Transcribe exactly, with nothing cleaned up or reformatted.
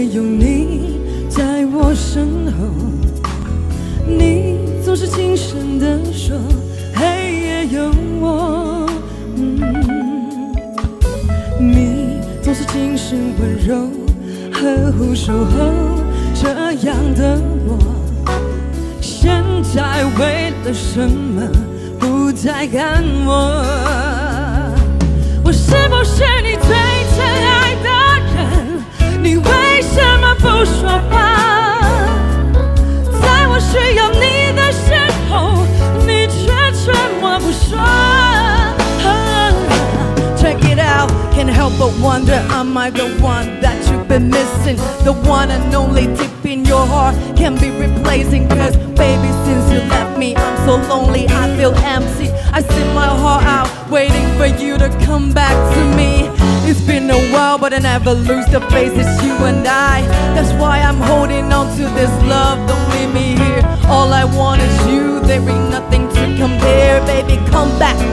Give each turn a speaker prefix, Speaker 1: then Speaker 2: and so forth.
Speaker 1: 夜有你在我身后，你总是轻声地说黑夜有我，嗯，你总是轻声温柔呵护守候，这样的我现在为了什么不再看我？我是不是你最真爱的人？你为什么不说话？在我需要你的时候，你却沉默不说。Check it out, can't help but wonder, am I the one that you've been missing? The one and only deep in your heart can't be replacing. Cause baby, since you left me, I'm so lonely, I feel empty. I sing my heart out, waiting for you to come back to me. It's been a while, but I never lose the faith, it's you and I. That's why I'm holding on to this love, don't leave me here. All I want is you, there ain't nothing to compare. Baby, come back